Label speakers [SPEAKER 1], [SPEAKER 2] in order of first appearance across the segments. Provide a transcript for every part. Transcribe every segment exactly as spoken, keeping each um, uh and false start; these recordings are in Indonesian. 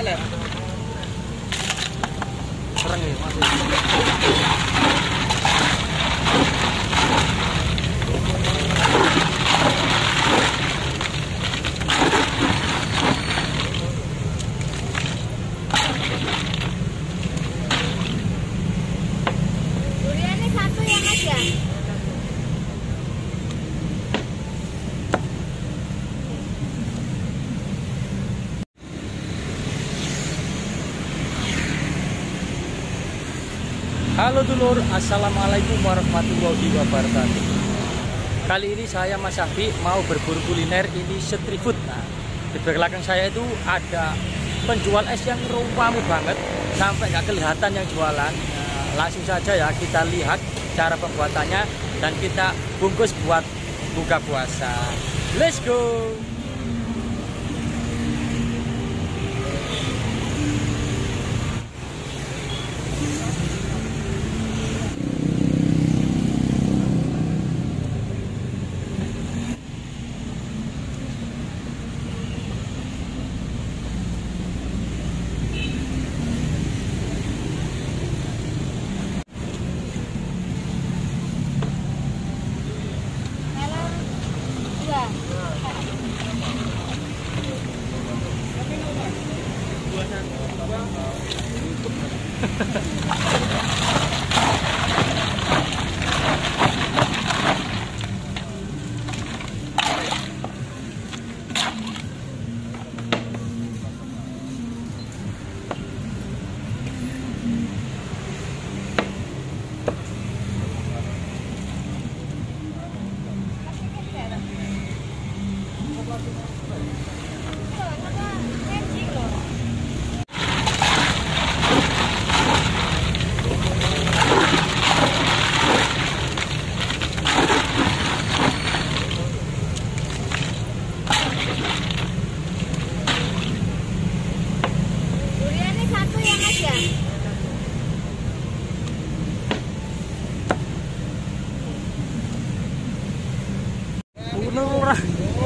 [SPEAKER 1] Lelet.
[SPEAKER 2] Sereng ya masih.
[SPEAKER 3] Duriannya satu ya Mas ya?
[SPEAKER 2] Halo dulur, assalamualaikum warahmatullahi wabarakatuh. Kali ini saya Mas Syafi mau berburu kuliner ini street food. Nah, di belakang saya itu ada penjual es yang rame banget sampai nggak kelihatan yang jualan. Nah, langsung saja ya kita lihat cara pembuatannya dan kita bungkus buat buka puasa. Let's go.
[SPEAKER 3] Duriannya satu ya Mas ya?
[SPEAKER 2] Murah.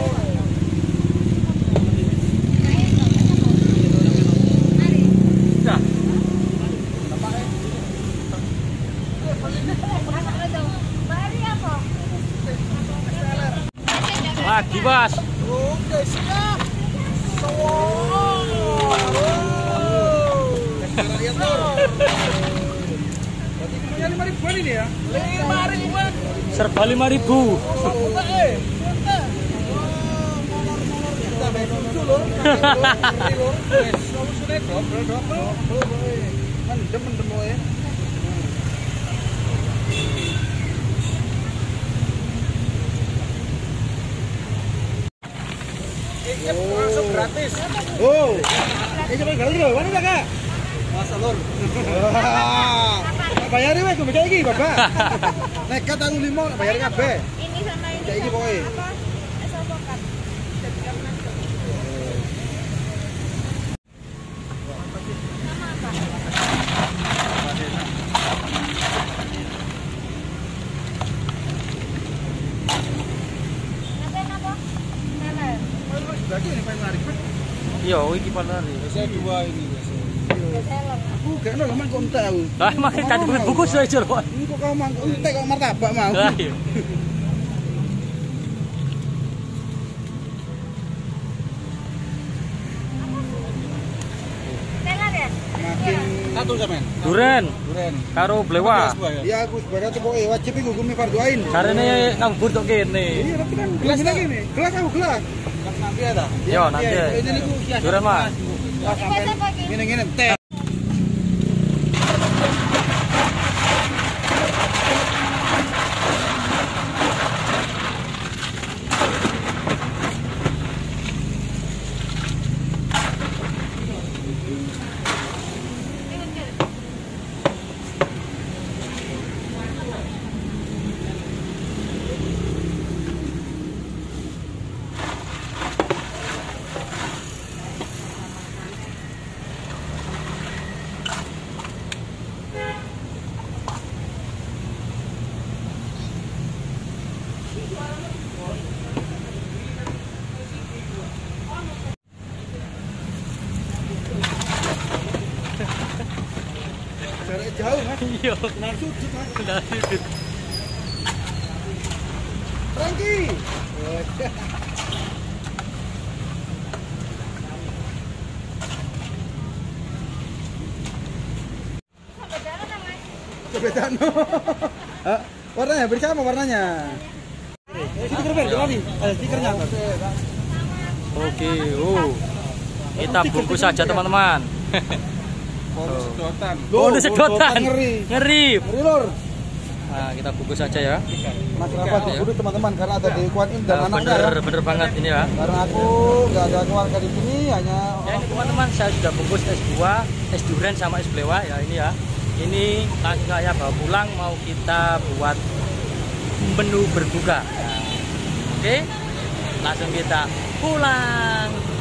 [SPEAKER 2] Lagi Mas.
[SPEAKER 1] Oke, siap. lima ribuan ini ya? lima ribuan.
[SPEAKER 2] Serba lima ribu.
[SPEAKER 1] Langsung gratis. Oh, ini cuma galau loh, mana enggak kak? Masa lor. Bayarin wes, gue iki bapak. Nekat aku lima, bayarin kabeh.
[SPEAKER 3] Ini sama ini.
[SPEAKER 1] Kayak iki pokoknya.
[SPEAKER 3] Apa? Es alpukat. Sama apa? Ngapain apa? Teler.
[SPEAKER 1] Lagi ini paling laris.
[SPEAKER 2] Iya, iki palari.
[SPEAKER 1] Saya dua ini.
[SPEAKER 3] Teler.
[SPEAKER 1] Aku gak nol mang kontak aku.
[SPEAKER 2] Lah makin tadi bungkus aja loh.
[SPEAKER 1] Ini kok kau mang kontak kok martabak mau.
[SPEAKER 2] Lah iya.
[SPEAKER 3] Teler ya?
[SPEAKER 1] Makin satu sampean.
[SPEAKER 2] Duren
[SPEAKER 1] Duren.
[SPEAKER 2] karo blewa.
[SPEAKER 1] Ya aku sebenarnya pokoknya wajib iku hukumnya fardu ain.
[SPEAKER 2] Carane ngambur tok kene.
[SPEAKER 1] Iya, tapi kan gelas lagi nih. Gelas aku gelas. Gelas nanti ada.
[SPEAKER 2] Yo nanti.
[SPEAKER 1] Ini niku hias.
[SPEAKER 2] Duren Mas.
[SPEAKER 1] Wah, sampean ngene-ngene teh. jauh mas.
[SPEAKER 2] Iya.
[SPEAKER 1] Kenal sudut mas.
[SPEAKER 2] Kenal sudut.
[SPEAKER 1] Franky. Kebetulan. Ah, warnanya beri sama warnanya. Stiker ber, kembali. Eh, stikernya.
[SPEAKER 2] Oke, oh. Kita bungkus saja teman-teman.
[SPEAKER 1] Bonus sedotan.
[SPEAKER 2] Bonus sedotan.
[SPEAKER 1] Ngeri.
[SPEAKER 2] Ngeri.
[SPEAKER 1] Ngeri lor.
[SPEAKER 2] Nah, kita bungkus saja ya.
[SPEAKER 1] Mas rapat dulu teman-teman karena ada di Kuan Im dan
[SPEAKER 2] Nah,
[SPEAKER 1] anaknya
[SPEAKER 2] bener,
[SPEAKER 1] ya.
[SPEAKER 2] bener banget ini ya.
[SPEAKER 1] Karena aku nggak ada keluarga di sini, hanya
[SPEAKER 2] Ya ini teman-teman, saya sudah bungkus es buah, es durian sama es blewa ya ini ya. Ini langsung saya bawa pulang, mau kita buat menu berbuka. Nah, oke, langsung kita pulang.